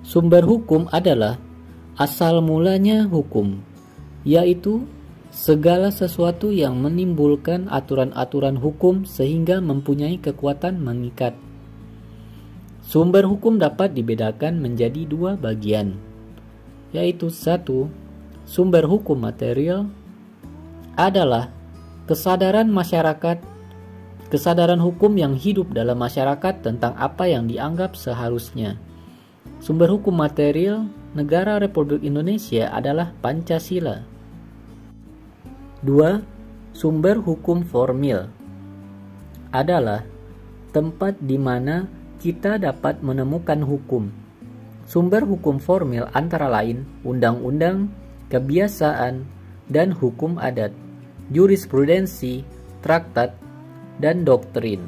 Sumber hukum adalah asal mulanya hukum, yaitu segala sesuatu yang menimbulkan aturan-aturan hukum sehingga mempunyai kekuatan mengikat. Sumber hukum dapat dibedakan menjadi dua bagian, yaitu satu, sumber hukum material adalah kesadaran masyarakat, kesadaran hukum yang hidup dalam masyarakat tentang apa yang dianggap seharusnya. Sumber hukum material Negara Republik Indonesia adalah Pancasila. 2. Sumber hukum formil adalah tempat di mana kita dapat menemukan hukum. Sumber hukum formil antara lain undang-undang, kebiasaan, dan hukum adat, jurisprudensi, traktat, dan doktrin.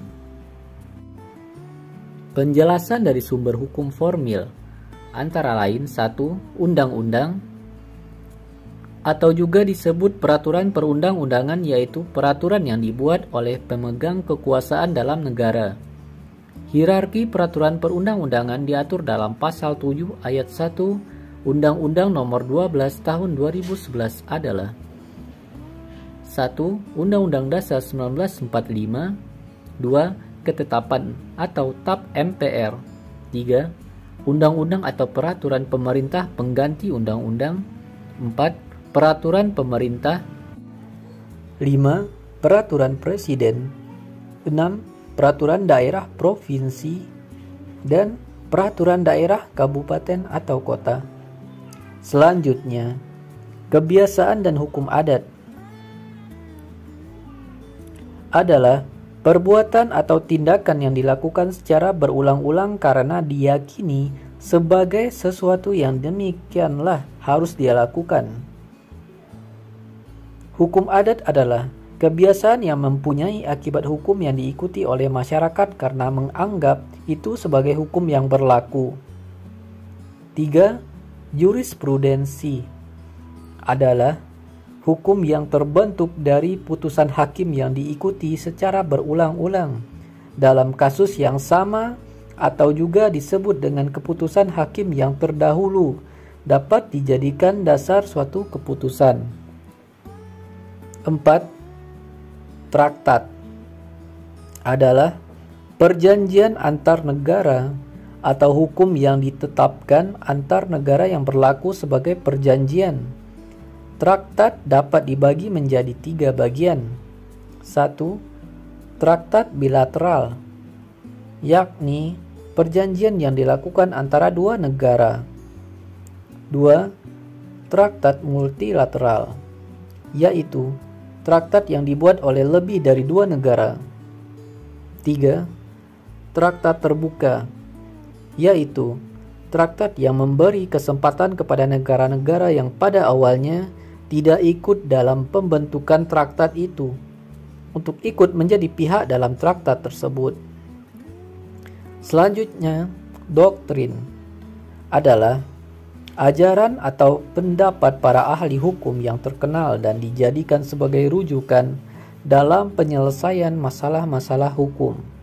Penjelasan dari sumber hukum formil antara lain 1. Undang-undang atau juga disebut peraturan perundang-undangan, yaitu peraturan yang dibuat oleh pemegang kekuasaan dalam negara. Hierarki peraturan perundang-undangan diatur dalam pasal 7 ayat 1 Undang-Undang Nomor 12 Tahun 2011 adalah 1. Undang-Undang Dasar 1945. 2. Ketetapan atau TAP MPR. 3. Undang-undang atau peraturan pemerintah pengganti undang-undang. 4. Peraturan pemerintah. 5. Peraturan presiden. 6. Peraturan daerah provinsi. Dan peraturan daerah kabupaten atau kota. Selanjutnya, kebiasaan dan hukum adat adalah perbuatan atau tindakan yang dilakukan secara berulang-ulang karena diyakini sebagai sesuatu yang demikianlah harus dia lakukan. Hukum adat adalah kebiasaan yang mempunyai akibat hukum yang diikuti oleh masyarakat karena menganggap itu sebagai hukum yang berlaku. 3. Jurisprudensi adalah hukum yang terbentuk dari putusan hakim yang diikuti secara berulang-ulang dalam kasus yang sama atau juga disebut dengan keputusan hakim yang terdahulu dapat dijadikan dasar suatu keputusan. 4. Traktat adalah perjanjian antar negara atau hukum yang ditetapkan antar negara yang berlaku sebagai perjanjian. Traktat dapat dibagi menjadi 3 bagian. 1. Traktat bilateral, yakni perjanjian yang dilakukan antara dua negara. 2. Traktat multilateral, yaitu traktat yang dibuat oleh lebih dari dua negara. 3. Traktat terbuka, yaitu traktat yang memberi kesempatan kepada negara-negara yang pada awalnya tidak ikut dalam pembentukan traktat itu untuk ikut menjadi pihak dalam traktat tersebut. Selanjutnya, doktrin adalah ajaran atau pendapat para ahli hukum yang terkenal dan dijadikan sebagai rujukan dalam penyelesaian masalah-masalah hukum.